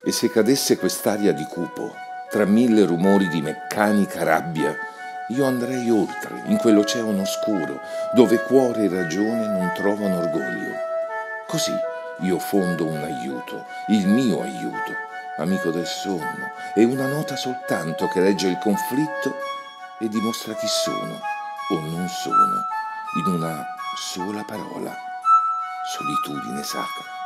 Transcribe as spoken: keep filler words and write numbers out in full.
E se cadesse quest'aria di cupo, tra mille rumori di meccanica rabbia, io andrei oltre, in quell'oceano oscuro, dove cuore e ragione non trovano orgoglio. Così io fondo un aiuto, il mio aiuto, amico del sonno, e una nota soltanto che regge il conflitto e dimostra chi sono o non sono, in una sola parola: solitudine sacra.